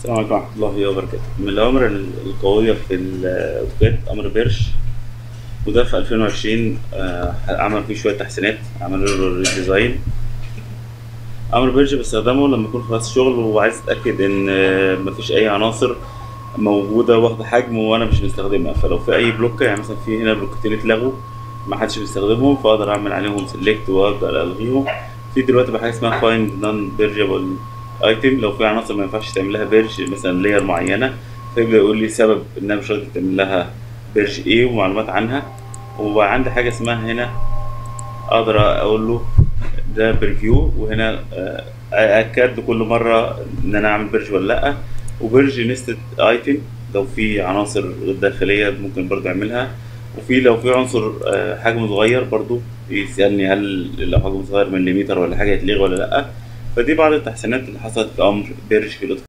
السلام عليكم ورحمة الله وبركاته. من الأوامر القوية في الأوتوكاد أمر بيرش، وده في 2020 عمل فيه شوية تحسينات، عملوا له ريديزاين. أمر بيرش بستخدمه لما أكون خلاص شغل وعايز أتأكد إن مفيش أي عناصر موجودة واخدة حجم وأنا مش مستخدمها. فلو في أي بلوكة، يعني مثلا في هنا بلوكتين اتلغوا محدش بيستخدمهم، فأقدر أعمل عليهم سيلكت وأقدر ألغيهم. في دلوقتي بقى حاجة اسمها فايند نون بيرجابل ايتم، لو في عناصر ما ينفعش تعمل لها بيرج، مثلا لير معينه، فيبدا يقول لي سبب انها مش راضيه تعمل لها بيرج ايه ومعلومات عنها. وبقى عندي حاجه اسمها هنا اقدر اقول له ده بريفيو، وهنا اكد كل مره ان انا اعمل بيرج ولا لا. وبيرج نستد ايتم، لو في عناصر داخليه ممكن برضه اعملها. وفي لو في عنصر حجمه صغير برضه يسالني هل لو حجمه صغير مليمتر ولا حاجه يتلغي ولا لا. فدي بعض التحسينات اللي حصلت في امر بيرج في